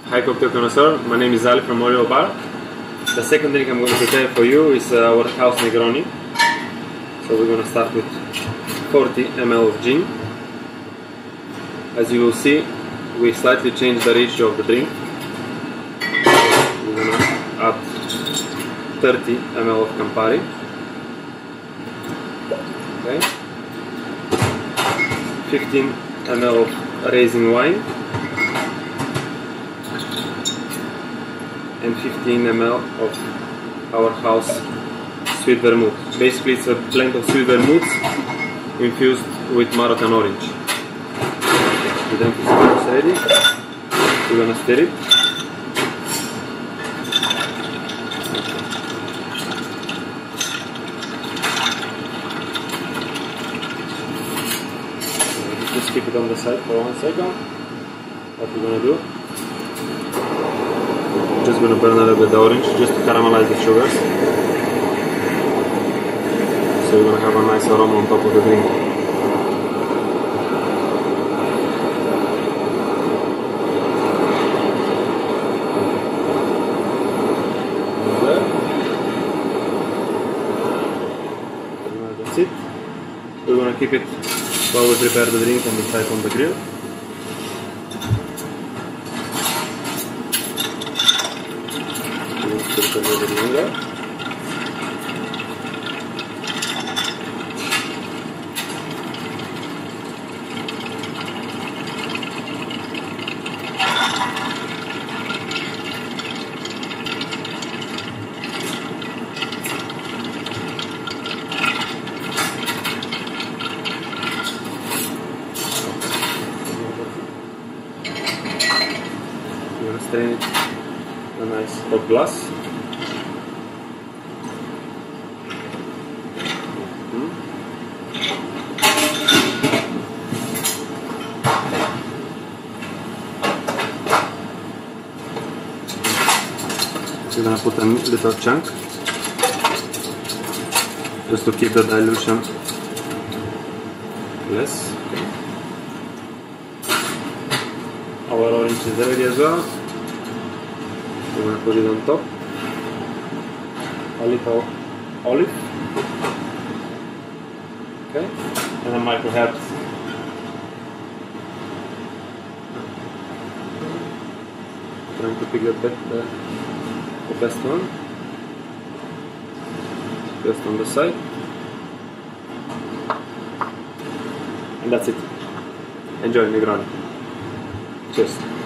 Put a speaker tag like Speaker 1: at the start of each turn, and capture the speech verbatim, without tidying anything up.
Speaker 1: Hi cocktail connoisseur, my name is Ali from Oriole bar. The second drink I'm going to prepare for you is uh, our House Negroni. So we're going to start with forty milliliters of gin. As you will see, we slightly changed the ratio of the drink. We're going to add thirty milliliters of Campari. Okay. fifteen milliliters of raisin wine. And fifteen milliliters of our house sweet vermouth. Basically it's a blend of sweet vermouth infused with Moroccan orange. The drink is almost ready. We're gonna stir it. Just keep it on the side for one second. What we're gonna do? Just going to burn a little bit the orange just to caramelize the sugars. So you're going to have a nice aroma on top of the drink. That's it. We're going to keep it while we prepare the drink on the side on the grill. A little bit longer. You're going to strain it in a nice hot glass. We're going to put a little chunk just to keep the dilution less. Okay. Our orange is ready as well. We're going to put it on top. A little olive. Okay. And a micro herbs. Trying to pick the best, the, the best one. Just on the side. And that's it. Enjoy Negroni. Cheers.